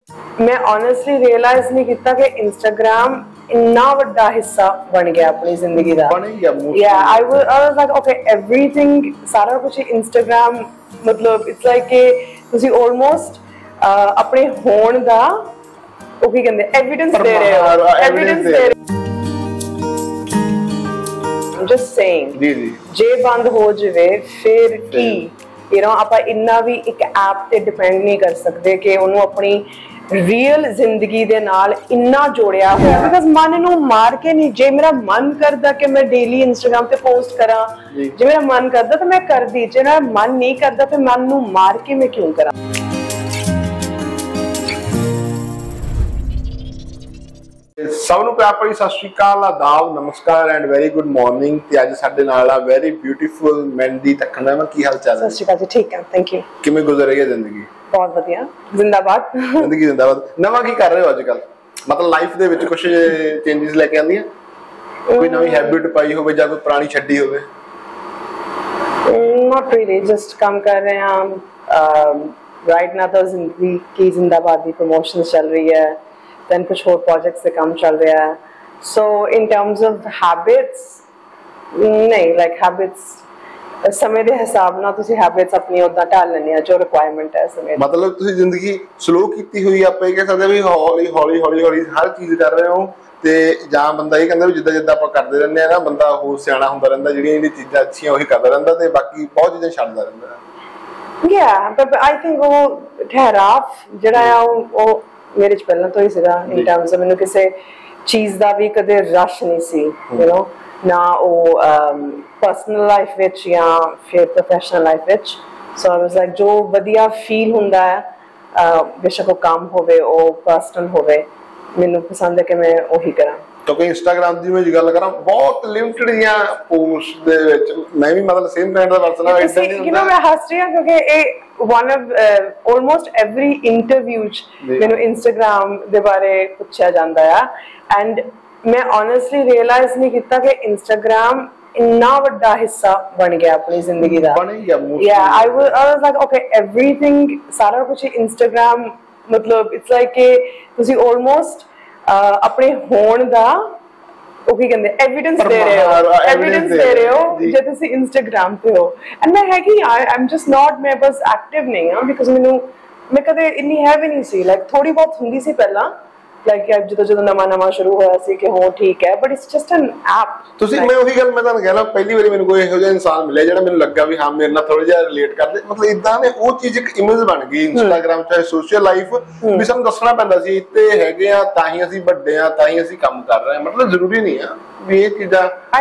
मैं honestly realise नहीं किया कि इंस्टाग्राम इन्ना वड्डा हिस्सा बन गया अपनी जिंदगी का। बन गया या I was like okay everything सारा कुछ इंस्टाग्राम मतलब इट्स लाइक कि ਤੁਸੀਂ ਆਲਮੋਸਟ ਆਪਣੇ ਹੋਣ ਦਾ ਉਹ ਕੀ ਕਹਿੰਦੇ ਐਵੀਡੈਂਸ ਦੇ ਰਹੇ ਹੋ ਐਵੀਡੈਂਸ ਦੇ just saying जी जी ਜੇ ਬੰਦ ਹੋ ਜਾਵੇ ਫਿਰ ਕੀ ਯੂ نو ਆਪਾਂ ਇੰਨਾ ਵੀ ਇੱਕ ਐਪ ਤੇ ਡਿਪੈਂਡ ਨਹੀਂ ਕਰ ਸਕਦੇ ਕਿ ਉਹਨੂੰ ਆਪਣੀ ਰੀਅਲ ਜ਼ਿੰਦਗੀ ਦੇ ਨਾਲ ਇੰਨਾ ਜੋੜਿਆ ਹੋਇਆ ਬਿਕਾਜ਼ ਮਨ ਨੂੰ ਮਾਰ ਕੇ ਨਹੀਂ ਜੇ ਮੇਰਾ ਮਨ ਕਰਦਾ ਕਿ ਮੈਂ ਡੇਲੀ ਇੰਸਟਾਗ੍ਰਾਮ ਤੇ ਪੋਸਟ ਕਰਾਂ ਜੇ ਮੇਰਾ ਮਨ ਕਰਦਾ ਤਾਂ ਮੈਂ ਕਰਦੀ ਜੇ ਮੇਰਾ ਮਨ ਨਹੀਂ ਕਰਦਾ ਫਿਰ ਮਨ ਨੂੰ ਮਾਰ ਕੇ ਮੈਂ ਕਿਉਂ ਕਰਾਂ ਸਭ ਨੂੰ ਪਿਆਰ ਭਰੀ ਸਤਿ ਸ਼੍ਰੀ ਅਕਾਲ ਆਦਾਬ ਨਮਸਕਾਰ ਐਂਡ ਵੈਰੀ ਗੁੱਡ ਮਾਰਨਿੰਗ ਤੇ ਅੱਜ ਸਾਡੇ ਨਾਲ ਆ ਵੈਰੀ ਬਿਊਟੀਫੁਲ ਮਹਿੰਦੀ ਤੱਕਣਾ ਮੈਂ ਕੀ ਹਾਲ ਚਾਲ ਹੈ ਸਤਿ ਸ਼੍ਰੀ ਅਕਾਲ ਜੀ ਠੀਕ ਹੈ ਥੈਂਕ ਯੂ ਕਿਵੇਂ ਗੁਜ਼ਰ ਰਹੀ ਹੈ ਜ਼ਿੰਦਗੀ ਬਹੁਤ ਵਧੀਆ ਜ਼ਿੰਦਾਬਾਦ ਜ਼ਿੰਦਗੀ ਜ਼ਿੰਦਾਬਾਦ ਨਵਾਂ ਕੀ ਕਰ ਰਹੇ ਹੋ ਅੱਜ ਕੱਲ ਮਤਲਬ ਲਾਈਫ ਦੇ ਵਿੱਚ ਕੁਝ ਚੇਂਜਸ ਲੈ ਕੇ ਆਂਦੀਆਂ ਕੋਈ ਨਵੀਂ ਹੈਬਿਟ ਪਾਈ ਹੋਵੇ ਜਾਂ ਕੋਈ ਪੁਰਾਣੀ ਛੱਡੀ ਹੋਵੇ not really just ਕੰਮ ਕਰ ਰਹੇ ਹਾਂ right now ਤਾਂ ਜ਼ਿੰਦਗੀ ਕੀ ਜ਼ਿੰਦਾਬਾਦ ਦੀ ਪ੍ਰੋਮੋਸ਼ਨਸ ਚੱਲ ਰਹੀ ਹੈ then कुछ और projects से काम चल रहा है so in terms of habits नहीं like habits समय ਦੇ ਹਿਸਾਬ ਨਾਲ ਤੁਸੀਂ ਹੈਬਿਟਸ ਆਪਣੀ ਉਦਾਂ ਢਾਲ ਲੈਣੀ ਆ ਜੋ ਰਿਕੁਆਇਰਮੈਂਟ ਹੈ ਸਮੇਂ ਮਤਲਬ ਤੁਸੀਂ ਜ਼ਿੰਦਗੀ ਸਲੋ ਕੀਤੀ ਹੋਈ ਆਪਾਂ ਇਹ ਕਹਿ ਸਕਦੇ ਵੀ ਹੌਲੀ ਹੌਲੀ ਹੌਲੀ ਹੌਲੀ ਹਰ ਚੀਜ਼ ਕਰ ਰਹੇ ਹੋ ਤੇ ਜਾਂ ਬੰਦਾ ਇਹ ਕਹਿੰਦਾ ਵੀ ਜਿੱਦਾਂ ਜਿੱਦਾਂ ਆਪਾਂ ਕਰਦੇ ਰਹਿੰਦੇ ਆ ਨਾ ਬੰਦਾ ਹੋਰ ਸਿਆਣਾ ਹੁੰਦਾ ਰਹਿੰਦਾ ਜਿਹੜੀਆਂ ਚੀਜ਼ਾਂ ਅੱਛੀਆਂ ਉਹੀ ਕਰਦਾ ਰਹਿੰਦਾ ਤੇ ਬਾਕੀ ਬਹੁਤ ਚੀਜ਼ਾਂ ਛੱਡਦਾ ਰਹਿੰਦਾ but I think ਉਹ ਠਹਿਰਾਵ ਜਿਹੜਾ ਆ ਉਹ ਮੇਰੇ ਚ ਪਹਿਲਾਂ ਤੋਂ ਹੀ ਸੀਗਾ ਇਨ ਟਰਮਸ ਆਫ ਮੈਨੂੰ ਕਿਸੇ ਚੀਜ਼ ਦਾ ਵੀ ਕਦੇ ਰਸ਼ ਨਹੀਂ ਸੀ ਯੂ نو ਨਾ ਉਹ ਪਰਸਨਲ ਲਾਈਫ ਵਿੱਚ ਜਾਂ ਫਿਰ ਪ੍ਰੋਫੈਸ਼ਨਲ ਲਾਈਫ ਵਿੱਚ ਸੋ ਆਈ ਵਾਸ ਲਾਈਕ ਜੋ ਵਧੀਆ ਫੀਲ ਹੁੰਦਾ ਹੈ ਬੇਸ਼ੱਕ ਉਹ ਕੰਮ ਹੋਵੇ ਉਹ ਪਰਸਨਲ ਹੋਵੇ ਮੈਨੂੰ ਪਸੰਦ ਹੈ ਕਿ ਮੈਂ ਉਹੀ ਕਰਾਂ ਕਿਉਂਕਿ ਇੰਸਟਾਗ੍ਰਾਮ ਦੀ ਮੈਂ ਗੱਲ ਕਰਾਂ ਬਹੁਤ ਲਿਮਟਿਡ ਜਾਂ ਪੋਸਟ ਦੇ ਵਿੱਚ ਮੈਂ ਵੀ ਮਤਲਬ ਸੇਮ ਬ੍ਰਾਂਡ ਦਾ ਪਰਸਨ ਆ ਇਦਾਂ ਨਹੀਂ ਹੁੰਦਾ ਮੈਂ ਹੱਸ ਰਹੀ ਹਾਂ ਕਿਉਂਕਿ ਇਹ one of almost every interview ਮੈਨੂੰ ਇੰਸਟਾਗ੍ਰਾਮ ਦੇ ਬਾਰੇ ਪੁੱਛਿਆ ਜਾਂਦਾ ਆ ਐਂਡ ਮੈਂ honestly realize ਨਹੀਂ ਕੀਤਾ ਕਿ ਇੰਸਟਾਗ੍ਰਾਮ ਇੰਨਾ ਵੱਡਾ ਹਿੱਸਾ ਬਣ ਗਿਆ ਆਪਣੀ ਜ਼ਿੰਦਗੀ ਦਾ ਬਣ ਗਿਆ yeah I was like okay everything ਸਾਰਾ ਕੁਝ ਇੰਸਟਾਗ੍ਰਾਮ ਮਤਲਬ ਇਟਸ ਲਾਈਕ ਕਿ ਤੁਸੀਂ ਆਲਮੋਸਟ ਆਪਣੇ ਹੋਣ ਦਾ ਉਹ ਕੀ ਕਹਿੰਦੇ ਐਵੀਡੈਂਸ ਦੇ ਰਹੇ ਹੋ ਜੇ ਤੁਸੀਂ ਇੰਸਟਾਗ੍ਰਾਮ ਤੇ ਹੋ ਐਂਡ ਮੈਂ ਹੈ ਕਿ ਆਈ ਐਮ ਜਸਟ ਨਾਟ ਮੈਂ ਬਸ ਐਕਟਿਵ ਨਹੀਂ ਹਾਂ ਬਿਕਾਜ਼ ਮੈਨੂੰ ਮੈਂ ਕਦੇ ਇੰਨੀ ਹੈ ਵੀ ਨਹੀਂ ਸੀ ਲਾਈਕ ਥੋੜੀ ਬਹੁਤ ਹੁੰਦੀ ਸੀ ਪਹਿਲਾਂ ਲਾਈਕ ਜਦੋਂ ਨਵਾਂ ਸ਼ੁਰੂ ਹੋਇਆ ਸੀ ਕਿ ਹੋ ਠੀਕ ਹੈ but it's just an app ਤੁਸੀਂ ਮੈਂ ਉਹੀ ਗੱਲ ਮੈਂ ਤੁਹਾਨੂੰ ਕਹਿਣਾ ਪਹਿਲੀ ਵਾਰੀ ਮੈਨੂੰ ਕੋਈ ਇਹੋ ਜਿਹਾ ਇਨਸਾਨ ਮਿਲਿਆ ਜਿਹੜਾ ਮੈਨੂੰ ਲੱਗਾ ਵੀ ਹਾਂ ਮੇਰੇ ਨਾਲ ਥੋੜਾ ਜਿਹਾ ਰਿਲੇਟ ਕਰਦੇ ਮਤਲਬ ਇਦਾਂ ਨੇ ਉਹ ਚੀਜ਼ ਇੱਕ ਇਮੇਜ ਬਣ ਗਈ ਇੰਸਟਾਗ੍ਰਾਮ ਚਾਹੇ ਸੋਸ਼ਲ ਲਾਈਫ ਵੀ ਸਾਨੂੰ ਦੱਸਣਾ ਪੈਂਦਾ ਸੀ ਇੱਥੇ ਹੈਗੇ ਆ ਤਾਂ ਹੀ ਅਸੀਂ ਵੱਡੇ ਆ ਤਾਂ ਹੀ ਅਸੀਂ ਕੰਮ ਕਰ ਰਹੇ ਆ ਮਤਲਬ ਜ਼ਰੂਰੀ ਨਹੀਂ ਆ ਵੀ ਇਹ ਚੀਜ਼ਾਂ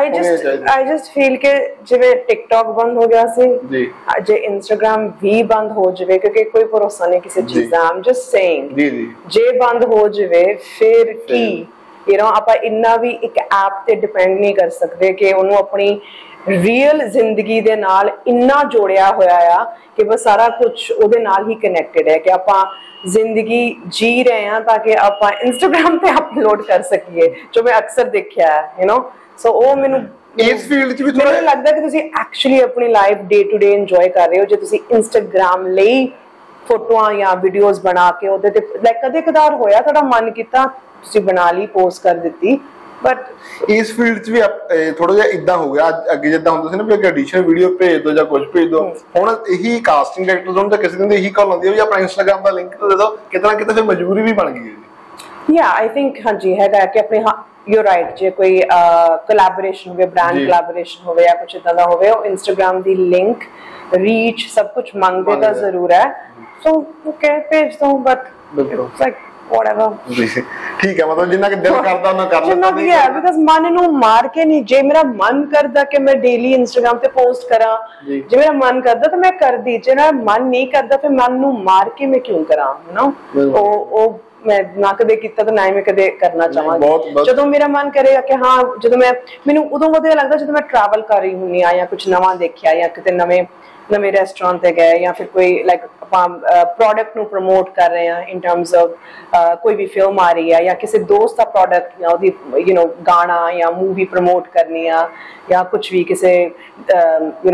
I just feel ਕਿ ਜਿਵੇਂ ਟਿਕਟੌਕ ਬੰਦ ਹੋ ਗਿਆ ਸੀ ਜੀ ਜੇ ਇੰਸਟਾਗ੍ਰਾਮ ਵੀ ਬੰਦ ਹੋ ਜਾਵੇ ਕਿਉਂਕਿ ਕੋਈ ਭਰੋਸਾ ਨਹੀਂ ਕਿਸੇ ਚੀਜ਼ ਦਾ I'm just saying ਜੀ ਜੀ ਜੇ ਬੰਦ ਹੋ ਜਾਵੇ ਫਿਰ ਕੀ ਯੂ نو ਆਪਾਂ ਇੰਨਾ ਵੀ ਇੱਕ ਐਪ ਤੇ ਡਿਪੈਂਡ ਨਹੀਂ ਕਰ ਸਕਦੇ ਕਿ ਉਹਨੂੰ ਆਪਣੀ ਰੀਅਲ ਜ਼ਿੰਦਗੀ ਦੇ ਨਾਲ ਇੰਨਾ ਜੋੜਿਆ ਹੋਇਆ ਆ ਕਿ ਬਸ ਸਾਰਾ ਕੁਝ ਉਹਦੇ ਨਾਲ ਹੀ ਕਨੈਕਟਡ ਹੈ ਕਿ ਆਪਾਂ ਜ਼ਿੰਦਗੀ ਜੀ ਰਹੇ ਹਾਂ ਤਾਂ ਕਿ ਆਪਾਂ ਇੰਸਟਾਗ੍ਰਾਮ ਤੇ ਅਪਲੋਡ ਕਰ ਸਕੀਏ ਜੋ ਮੈਂ ਅਕਸਰ ਦੇਖਿਆ ਹੈ ਯੂ نو ਸੋ ਉਹ ਮੈਨੂੰ ਇਸ ਫੀਲਡ 'ਚ ਵੀ ਥੋੜਾ ਲੱਗਦਾ ਕਿ ਤੁਸੀਂ ਐਕਚੁਅਲੀ ਆਪਣੀ life day to day enjoy ਕਰ ਰਹੇ ਹੋ ਜੇ ਤੁਸੀਂ ਇੰਸਟਾਗ੍ਰਾਮ ਲਈ ਫੋਟੋਆਂ ਜਾਂ ਵੀਡੀਓਜ਼ ਬਣਾ ਕੇ ਉਹਦੇ ਤੇ ਲਾਈਕ ਕਦੇ ਕਦਾਰ ਹੋਇਆ ਤੁਹਾਡਾ ਮਨ ਕੀਤਾ ਤੁਸੀਂ ਬਣਾ ਲਈ ਪੋਸਟ ਕਰ ਦਿੱਤੀ ਬਟ ਇਸ ਫੀਲਡ 'ਚ ਵੀ ਥੋੜਾ ਜਿਹਾ ਇਦਾਂ ਹੋ ਗਿਆ ਅੱਗੇ ਜਿੱਦਾਂ ਹੁੰਦਾ ਸੀ ਨਾ ਵੀ ਐਡੀਸ਼ਨ ਵੀਡੀਓ ਭੇਜ ਦੋ ਜਾਂ ਕੁਝ ਭੇਜ ਦੋ ਹੁਣ ਇਹੀ ਕਾਸਟਿੰਗ ਡਾਇਰੈਕਟਰਸ ਹੁਣ ਤਾਂ ਕਿਸੇ ਦਿਨ ਇਹੀ ਕਾਲ ਆਉਂਦੀ ਹੈ ਵੀ ਆਪਣਾ ਇੰਸਟਾਗ੍ਰਾਮ ਦਾ ਲਿੰਕ ਦੇ ਦਿਓ ਕਿਤੇ ਨਾ ਕਿਤੇ ਫਿਰ ਮਜਬੂਰੀ ਵੀ ਬਣ ਗਈ ਹੈ ਯਾ ਆਈ ਥਿੰਕ ਹਾਂਜੀ ਹੈਗਾ ਕਿ ਆਪਣੇ you're right ਜੇ ਕੋਈ ਕੋਲੈਬੋਰੇਸ਼ਨ ਹੋਵੇ ਬ੍ਰਾਂਡ ਕੋਲੈਬੋਰੇਸ਼ਨ ਹੋਵੇ ਜਾਂ ਕੁਝ ਇਦਾਂ ਦਾ ਹੋਵੇ ਉਹ ਇੰਸਟਾਗ੍ਰਾਮ ਦੀ ਲਿੰਕ ਰੀਚ ਸਭ ਕੁਝ ਮੰਗਦੇ ਤਾਂ ਜ਼ਰੂਰ ਹੈ ਸੋ ਓਕੇ ਭੇਜ ਦੋ ਬਟ ਇਟਸ ਲਾਈਕ whatever ਠੀਕ ਹੈ ਮਤਲਬ ਜਿੰਨਾ ਕਿ ਦਿਲ ਕਰਦਾ ਉਹਨਾਂ ਕਰ ਲੈਂਦਾ ਨਹੀਂ ਹੈ ਬਿਕਾਜ਼ ਮਨ ਨੂੰ ਮਾਰ ਕੇ ਨਹੀਂ ਜੇ ਮੇਰਾ ਮਨ ਕਰਦਾ ਕਿ ਮੈਂ ਡੇਲੀ ਇੰਸਟਾਗ੍ਰਾਮ ਤੇ ਪੋਸਟ ਕਰਾਂ ਜੇ ਮੇਰਾ ਮਨ ਕਰਦਾ ਤਾਂ ਮੈਂ ਕਰਦੀ ਜੇ ਮੇਰਾ ਮਨ ਨਹੀਂ ਕਰਦਾ ਫਿਰ ਮਨ ਨੂੰ ਮਾਰ ਕੇ ਮੈਂ ਕਿਉਂ ਕਰਾਂ ਯੂ نو ਉਹ ਮੈਂ ਨਾ ਕਦੇ ਕੀਤਾ ਤਾਂ ਨਾ ਹੀ ਮੈਂ ਕਦੇ ਕਰਨਾ ਚਾਹਾਂਗੀ ਜਦੋਂ ਮੇਰਾ ਮਨ ਕਰੇਗਾ ਕਿ ਹਾਂ ਜਦੋਂ ਮੈਨੂੰ ਉਦੋਂ ਵਧੀਆ ਲੱਗਦਾ ਜਦੋਂ ਮੈਂ ਟਰੈਵਲ ਕਰ ਰਹੀ ਹੁੰਦੀ ਆ ਜਾਂ ਕੁਝ ਨਵਾਂ ਦੇਖਿਆ ਜਾਂ ਕਿਤੇ ਨਵੇਂ ਰੈਸਟੋਰੈਂਟ ਤੇ ਗਏ ਜਾਂ ਫਿਰ ਕੋਈ ਲਾਈਕ ਆਪਾਂ ਪ੍ਰੋਡਕਟ ਨੂੰ ਪ੍ਰਮੋਟ ਕਰ ਰਹੇ ਆ ਇਨ ਟਰਮਸ ਆਫ ਕੋਈ ਵੀ ਫਿਲਮ ਆ ਰਹੀ ਹੈ ਜਾਂ ਕਿਸੇ ਦੋਸਤ ਦਾ ਪ੍ਰੋਡਕਟ ਜਾਂ ਉਹਦੀ ਯੂ نو ਗਾਣਾ ਜਾਂ ਮੂਵੀ ਪ੍ਰਮੋਟ ਕਰਨੀ ਆ ਜਾਂ ਕੁਝ ਵੀ ਕਿਸੇ ਯੂ نو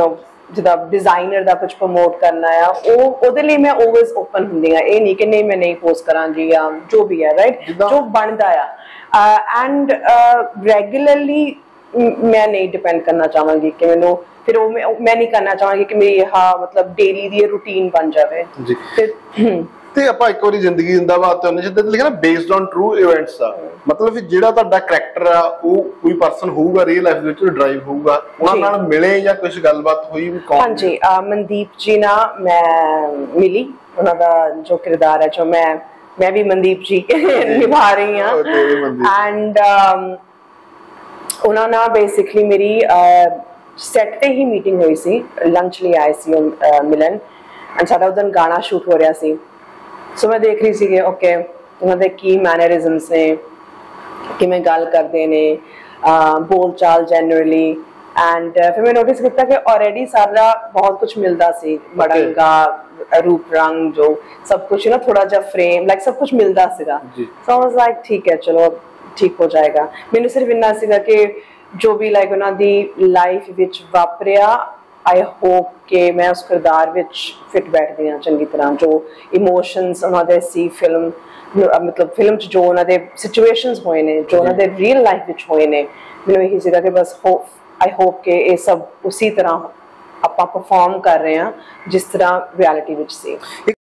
ਜਿੱਦਾਂ ਡਿਜ਼ਾਈਨਰ ਦਾ ਕੁਝ ਪ੍ਰਮੋਟ ਕਰਨਾ ਆ, ਉਹ ਉਹਦੇ ਲਈ ਮੈਂ ਆਲਵੇਜ਼ ਓਪਨ ਹੁੰਦੀ ਆ। ਇਹ ਨਹੀਂ ਕਿ ਨਹੀਂ ਮੈਂ ਨਹੀਂ ਪੋਸਟ ਕਰਾਂਗੀ ਜਾਂ ਜੋ ਵੀ ਹੈ, ਰਾਈਟ, ਜੋ ਬਣਦਾ ਆ। ਐਂਡ ਰੈਗੂਲਰਲੀ ਮੈਂ ਨਹੀਂ ਡਿਪੈਂਡ ਕਰਨਾ ਚਾਹਾਂਗੀ ਕਿ ਮੈਨੂੰ ਫਿਰ ਉਹ ਮੈਂ ਨਹੀਂ ਕਰਨਾ ਚਾਹਾਂਗੀ ਕਿ ਮੇਰੀ ਮਤਲਬ ਡੇਲੀ ਦੀ ਰੂਟੀਨ ਬਣ ਜਾਵੇ ਜੀ। ਤੇ ਆਪਾਂ ਇੱਕ ਵਾਰੀ ਜ਼ਿੰਦਗੀ ਜ਼ਿੰਦਾਬਾਦ ਤੇ ਉਹਨੇ ਜਿੱਦਾਂ ਲਿਖਿਆ ਨਾ ਬੇਸਡ ਔਨ ਟਰੂ ਇਵੈਂਟਸ ਦਾ ਮਤਲਬ ਫਿਰ ਜਿਹੜਾ ਤੁਹਾਡਾ ਕਰੈਕਟਰ ਆ ਉਹ ਕੋਈ ਪਰਸਨ ਹੋਊਗਾ ਰੀਅਲ ਲਾਈਫ ਵਿੱਚ ਡਰਾਈਵ ਹੋਊਗਾ, ਉਹਨਾਂ ਨਾਲ ਮਿਲੇ ਜਾਂ ਕੁਝ ਗੱਲਬਾਤ ਹੋਈ ਵੀ? ਕੌਣ? ਹਾਂਜੀ, ਮਨਦੀਪ ਜੀ ਨਾਲ ਮੈਂ ਮਿਲੀ, ਉਹਨਾਂ ਦਾ ਜੋ ਕਿਰਦਾਰ ਹੈ ਜੋ ਮੈਂ ਵੀ ਮਨਦੀਪ ਜੀ ਨਿਭਾ ਰਹੀ ਹਾਂ। ਐਂਡ ਉਹਨਾਂ ਨਾਲ ਬੇਸਿਕਲੀ ਮੇਰੀ ਸੈਟ ਤੇ ਹੀ ਮੀਟਿੰਗ ਹੋਈ ਸੀ, ਲੰਚ ਲਈ ਆਏ ਸੀ ਮਿਲਣ, ਐਂਡ ਸਾਡਾ ਉਦੋਂ ਗਾਣਾ ਸ਼ੂਟ ਹੋ ਰਿਹਾ ਸੀ। ਸੋ ਮੈਂ ਦੇਖ ਰਹੀ ਸੀ ਕਿ ਓਕੇ ਉਹਨਾਂ ਦੇ ਕੀ ਮੈਨਰਿਜ਼ਮਸ ਨੇ, ਕਿਵੇਂ ਗੱਲ ਕਰਦੇ ਨੇ, ਬੋਲ ਚਾਲ ਜਨਰਲੀ। ਐਂਡ ਫਿਰ ਮੈਂ ਨੋਟਿਸ ਕੀਤਾ ਕਿ ਆਲਰੇਡੀ ਸਾਡਾ ਬਹੁਤ ਕੁਝ ਮਿਲਦਾ ਸੀ, ਬੜੰਗਾ रूप रंग जो सब कुछ ना थोड़ा जा फ्रेम लाइक सब कुछ मिलता सीगा। सो आई वाज लाइक ठीक है चलो ठीक हो जाएगा। मैंने सिर्फ इन्ना सीगा कि जो भी लाइक उन्हां दी लाइफ विच वापरिया आई होप कि मैं उस किरदार विच फिट बैठदी हां चंगी तरह। जो इमोशंस उन्हां दे सी फिल्म मतलब फिल्म च जो उन्हां दे सिचुएशंस होए ने, जो उन्हां दे रियल लाइफ विच होए ने, मैंने यही सीगा कि बस आई होप कि ये सब उसी तरह ਆਪਾਂ ਪਰਫਾਰਮ ਕਰ ਰਹੇ ਹਾਂ ਜਿਸ ਤਰ੍ਹਾਂ ਰਿਐਲਿਟੀ ਵਿੱਚ ਸੀ।